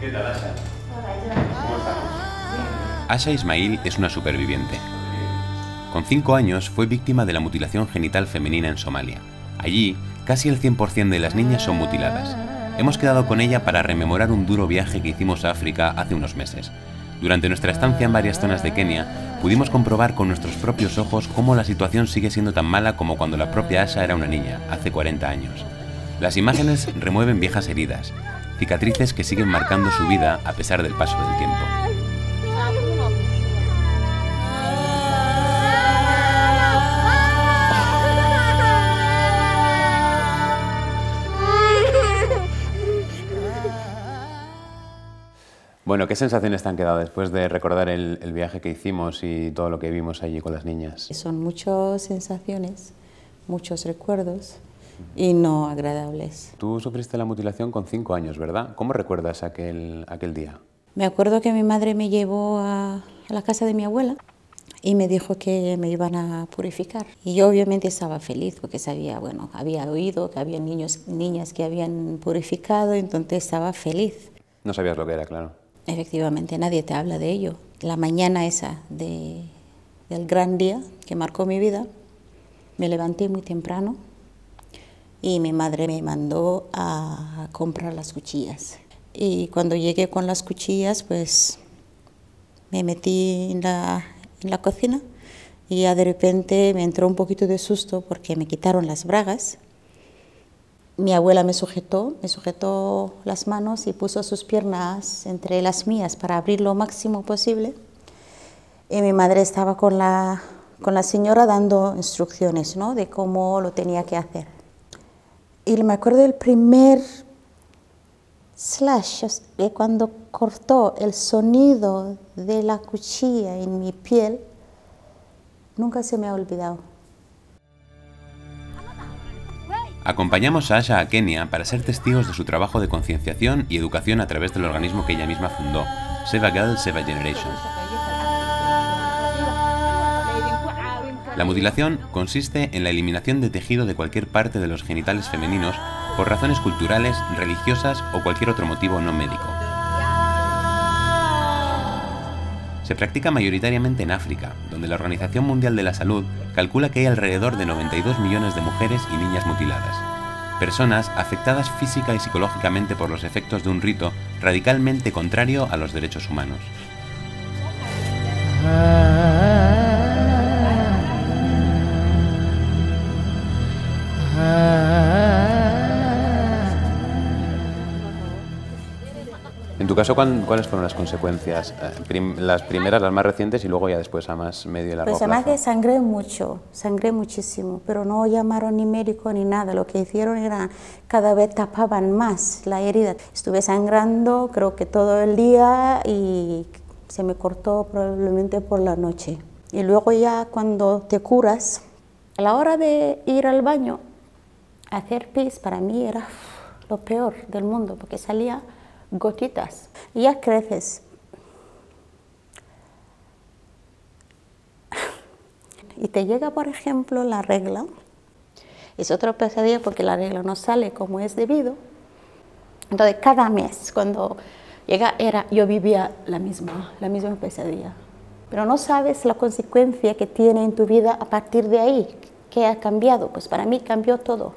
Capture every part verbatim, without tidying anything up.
¿Qué tal, Asha? ¿Cómo estamos? Asha Ismail es una superviviente. Con cinco años fue víctima de la mutilación genital femenina en Somalia. Allí, casi el cien por cien de las niñas son mutiladas. Hemos quedado con ella para rememorar un duro viaje que hicimos a África hace unos meses. Durante nuestra estancia en varias zonas de Kenia, pudimos comprobar con nuestros propios ojos cómo la situación sigue siendo tan mala como cuando la propia Asha era una niña, hace cuarenta años. Las imágenes remueven viejas heridas, cicatrices que siguen marcando su vida a pesar del paso del tiempo. Bueno, ¿qué sensaciones te han quedado después de recordar el, el viaje que hicimos y todo lo que vimos allí con las niñas? Son muchas sensaciones, muchos recuerdos y no agradables. Tú sufriste la mutilación con cinco años, ¿verdad? ¿Cómo recuerdas aquel, aquel día? Me acuerdo que mi madre me llevó a, a la casa de mi abuela y me dijo que me iban a purificar. Y yo obviamente estaba feliz porque sabía, bueno, había oído que había niños, niñas que habían purificado, entonces estaba feliz. No sabías lo que era, claro. Efectivamente, nadie te habla de ello. La mañana esa de, del gran día que marcó mi vida, me levanté muy temprano y mi madre me mandó a comprar las cuchillas. Y cuando llegué con las cuchillas, pues me metí en la, en la cocina y ya de repente me entró un poquito de susto porque me quitaron las bragas. Mi abuela me sujetó, me sujetó las manos y puso sus piernas entre las mías para abrir lo máximo posible. Y mi madre estaba con la, con la señora dando instrucciones, ¿no?, de cómo lo tenía que hacer. Y me acuerdo del primer slash, de cuando cortó el sonido de la cuchilla en mi piel, nunca se me ha olvidado. Acompañamos a Asha a Kenia para ser testigos de su trabajo de concienciación y educación a través del organismo que ella misma fundó, Save a Girl, Save a Generation. La mutilación consiste en la eliminación de tejido de cualquier parte de los genitales femeninos por razones culturales, religiosas o cualquier otro motivo no médico. Se practica mayoritariamente en África, donde la Organización Mundial de la Salud calcula que hay alrededor de noventa y dos millones de mujeres y niñas mutiladas, personas afectadas física y psicológicamente por los efectos de un rito radicalmente contrario a los derechos humanos. En tu caso, ¿cuáles fueron las consecuencias? Prim las primeras, las más recientes, y luego ya después a más medio y largo plazo. Pues además que sangré mucho, sangré muchísimo, pero no llamaron ni médico ni nada. Lo que hicieron era cada vez tapaban más la herida. Estuve sangrando creo que todo el día y se me cortó probablemente por la noche. Y luego ya cuando te curas, a la hora de ir al baño, hacer pis para mí era lo peor del mundo, porque salía gotitas y ya creces. Y te llega, por ejemplo, la regla. Es otra pesadilla porque la regla no sale como es debido. Entonces, cada mes, cuando llega, era, yo vivía la misma, la misma pesadilla. Pero no sabes la consecuencia que tiene en tu vida a partir de ahí. ¿Qué ha cambiado? Pues para mí cambió todo.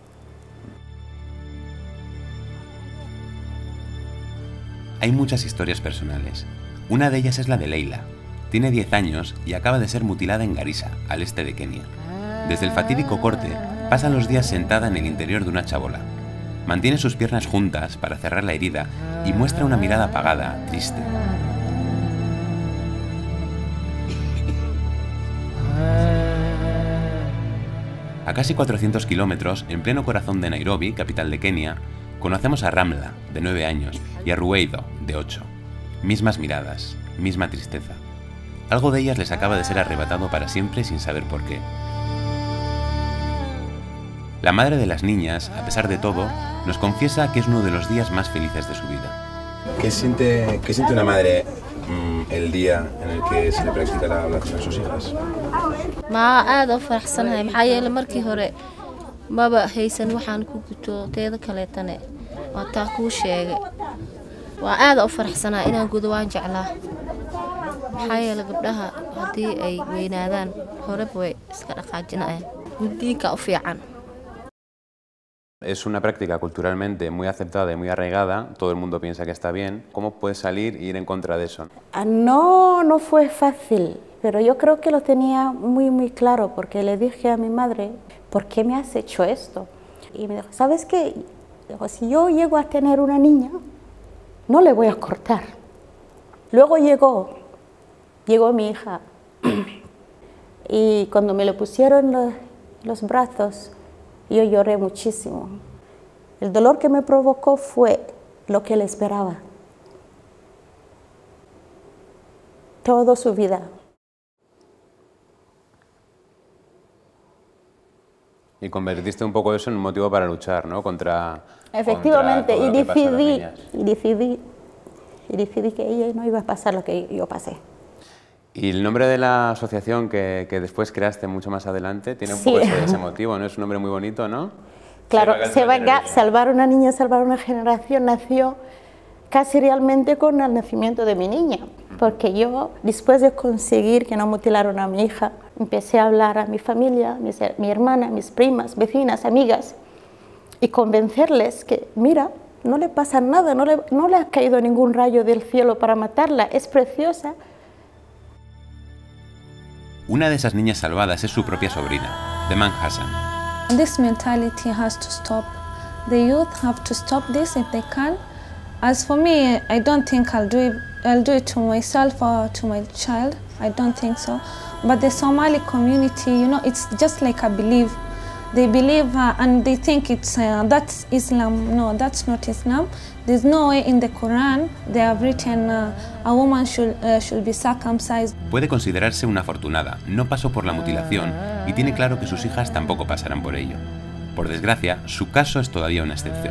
Hay muchas historias personales. Una de ellas es la de Leila. Tiene diez años y acaba de ser mutilada en Garissa, al este de Kenia. Desde el fatídico corte, pasa los días sentada en el interior de una chabola. Mantiene sus piernas juntas para cerrar la herida y muestra una mirada apagada, triste. A casi cuatrocientos kilómetros, en pleno corazón de Nairobi, capital de Kenia, conocemos a Ramla, de nueve años, y a Ruweido, de ocho. Mismas miradas, misma tristeza. Algo de ellas les acaba de ser arrebatado para siempre sin saber por qué. La madre de las niñas, a pesar de todo, nos confiesa que es uno de los días más felices de su vida. ¿Qué siente, qué siente una madre mmm, el día en el que se le practica la ablación a sus hijas? Ma aad u faraxsanahay maxaa yeelay markii hore maba haysan waxaan ku guto teeda kaleetane waa taa kuu sheegay waa aad u faraxsanaa inaan gudo waan jeclaa maxaa yeelay gabdhaha haddii ay weynaadaan horeba way iska dhaqaajinayaan guddiinka u fiican. Es una práctica culturalmente muy aceptada y muy arraigada, todo el mundo piensa que está bien. ¿Cómo puedes salir e ir en contra de eso? No, no fue fácil, pero yo creo que lo tenía muy, muy claro, porque le dije a mi madre, ¿por qué me has hecho esto? Y me dijo, ¿sabes qué? Dijo, si yo llego a tener una niña, no le voy a cortar. Luego llegó, llegó mi hija, y cuando me le pusieron los, los brazos, yo lloré muchísimo. El dolor que me provocó fue lo que él esperaba. Toda su vida. Y convertiste un poco eso en un motivo para luchar, ¿no? Contra. Efectivamente, contra todo y lo que pasa a las decidí, niñas. y decidí, y decidí que ella no iba a pasar lo que yo pasé. Y el nombre de la asociación que, que después creaste mucho más adelante tiene un Sí. poco ese, ese motivo, ¿no? Es un nombre muy bonito, ¿no? Claro, Save a Girl, se va Save a a Generation. salvar una niña, salvar una generación, nació casi realmente con el nacimiento de mi niña, porque yo, después de conseguir que no mutilaron a mi hija, empecé a hablar a mi familia, mis, mi hermana, mis primas, vecinas, amigas, y convencerles que, mira, no le pasa nada, no le, no le ha caído ningún rayo del cielo para matarla, es preciosa. Una de esas niñas salvadas es su propia sobrina, Deman Hassan. This mentality has to stop. The youth have to stop this if they can. As for me, I don't think I'll do it, I'll do it to myself or to my child. I don't think so. But the Somali community, you know, it's just like a belief. They believe uh, and they think it's uh, that's Islam. No, that's not Islam. There's no way in the Quran they have written uh, a woman should, uh, should be circumcised. Puede considerarse una afortunada, no pasó por la mutilación y tiene claro que sus hijas tampoco pasarán por ello. Por desgracia, su caso es todavía una excepción.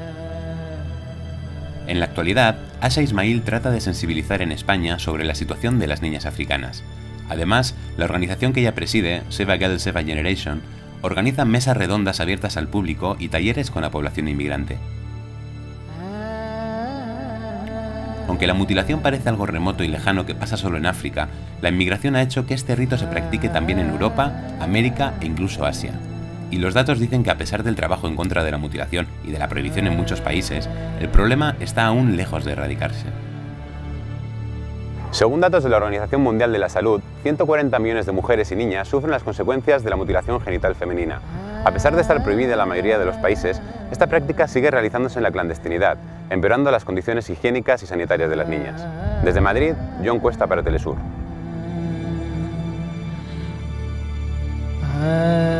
En la actualidad, Asha Ismail trata de sensibilizar en España sobre la situación de las niñas africanas. Además, la organización que ella preside, Save a Girl, Save a Generation, organiza mesas redondas abiertas al público y talleres con la población inmigrante. Aunque la mutilación parece algo remoto y lejano que pasa solo en África, la inmigración ha hecho que este rito se practique también en Europa, América e incluso Asia. Y los datos dicen que a pesar del trabajo en contra de la mutilación y de la prohibición en muchos países, el problema está aún lejos de erradicarse. Según datos de la Organización Mundial de la Salud, ciento cuarenta millones de mujeres y niñas sufren las consecuencias de la mutilación genital femenina. A pesar de estar prohibida en la mayoría de los países, esta práctica sigue realizándose en la clandestinidad, empeorando las condiciones higiénicas y sanitarias de las niñas. Desde Madrid, John Cuesta para Telesur.